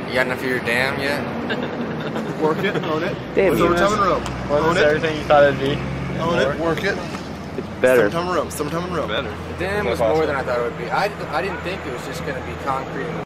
You got enough of your dam yet? Work it, own it. Damn, Summertime and rope. Own it. Everything you thought it'd be. Own it, work it. It's better. Summertime and rope, summertime and rope. The dam was more than I thought it would be. I didn't think it was just going to be concrete.